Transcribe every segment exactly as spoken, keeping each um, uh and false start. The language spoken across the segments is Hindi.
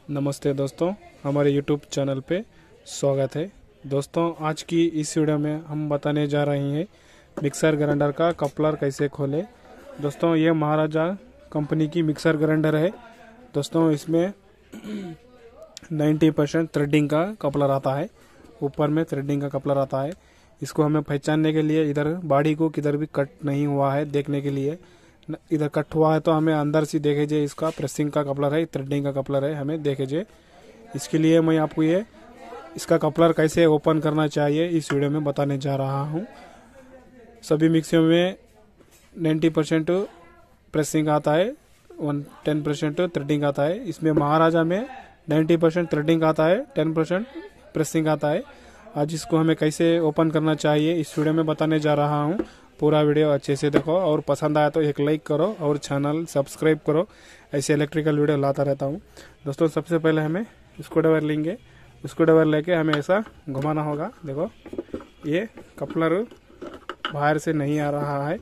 नमस्ते दोस्तों, हमारे यूट्यूब चैनल पे स्वागत है। दोस्तों, आज की इस वीडियो में हम बताने जा रहे हैं मिक्सर ग्राइंडर का कपलर कैसे खोले। दोस्तों, ये महाराजा कंपनी की मिक्सर ग्राइंडर है। दोस्तों, इसमें नब्बे परसेंट थ्रेडिंग का कपलर आता है, ऊपर में थ्रेडिंग का कपलर आता है। इसको हमें पहचानने के लिए इधर बाड़ी को किधर भी कट नहीं हुआ है देखने के लिए, इधर कट हुआ है तो हमें अंदर से देखे जे इसका प्रेसिंग का कपलर है, थ्रेडिंग का कपलर है, हमें देखे जे। इसके लिए मैं आपको ये इसका कपलर कैसे ओपन करना चाहिए इस वीडियो में बताने जा रहा हूँ। सभी मिक्सियों में नब्बे परसेंट प्रेसिंग आता है, वन टेन परसेंट थ्रेडिंग आता है। इसमें महाराजा में नब्बे परसेंट थ्रेडिंग आता है, टेन परसेंट प्रेसिंग आता है। आज इसको हमें कैसे ओपन करना चाहिए इस वीडियो में बताने जा रहा हूँ। पूरा वीडियो अच्छे से देखो और पसंद आया तो एक लाइक करो और चैनल सब्सक्राइब करो। ऐसे इलेक्ट्रिकल वीडियो लाता रहता हूँ। दोस्तों, सबसे पहले हमें स्क्रू ड्राइवर लेंगे। स्क्रू ड्राइवर लेके हमें ऐसा घुमाना होगा। देखो, ये कपलर बाहर से नहीं आ रहा है,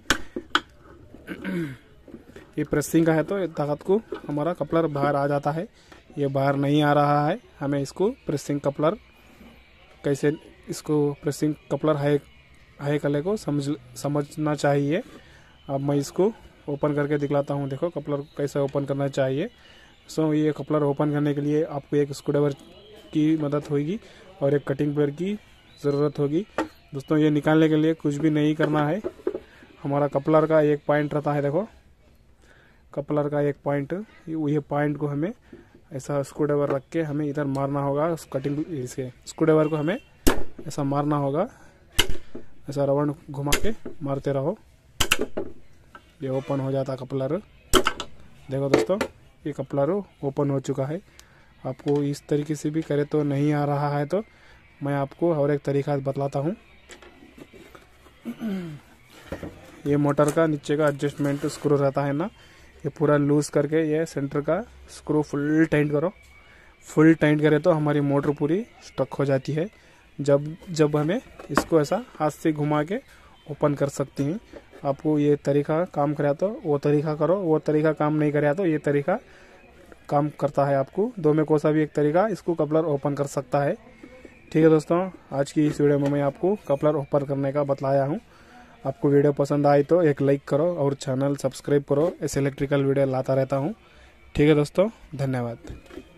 ये प्रेसिंग का है तो ताकत को हमारा कपलर बाहर आ जाता है। ये बाहर नहीं आ रहा है, हमें इसको प्रेसिंग कपलर कैसे इसको प्रेसिंग कपलर है है कले को समझ समझना चाहिए। अब मैं इसको ओपन करके दिखलाता हूँ। देखो कपलर कैसे ओपन करना चाहिए। सो ये कपलर ओपन करने के लिए आपको एक स्क्रू ड्राइवर की मदद होगी और एक कटिंग प्लेयर की ज़रूरत होगी। दोस्तों, ये निकालने के लिए कुछ भी नहीं करना है। हमारा कपलर का एक पॉइंट रहता है। देखो, कपलर का एक पॉइंट, ये पॉइंट को हमें ऐसा स्क्रू ड्राइवर रख के हमें इधर मारना होगा। कटिंग इसके स्क्रू ड्राइवर को हमें ऐसा मारना होगा, ऐसा राउंड घुमा के मारते रहो, ये ओपन हो जाता कपलर। देखो दोस्तों, ये कपलर ओपन हो चुका है। आपको इस तरीके से भी करे तो नहीं आ रहा है तो मैं आपको और एक तरीका बतलाता हूँ। ये मोटर का नीचे का एडजस्टमेंट स्क्रू रहता है ना, ये पूरा लूज करके ये सेंटर का स्क्रू फुल टाइट करो। फुल टाइट करे तो हमारी मोटर पूरी स्टक हो जाती है। जब जब हमें इसको ऐसा हाथ से घुमा के ओपन कर सकते हैं। आपको ये तरीका काम करे तो वो तरीका करो, वो तरीका काम नहीं करे तो ये तरीका काम करता है। आपको दो में कोई सा भी एक तरीका इसको कपलर ओपन कर सकता है। ठीक है दोस्तों, आज की इस वीडियो में मैं आपको कपलर ओपन करने का बतलाया हूँ। आपको वीडियो पसंद आई तो एक लाइक करो और चैनल सब्सक्राइब करो। ऐसे इलेक्ट्रिकल वीडियो लाता रहता हूँ। ठीक है दोस्तों, धन्यवाद।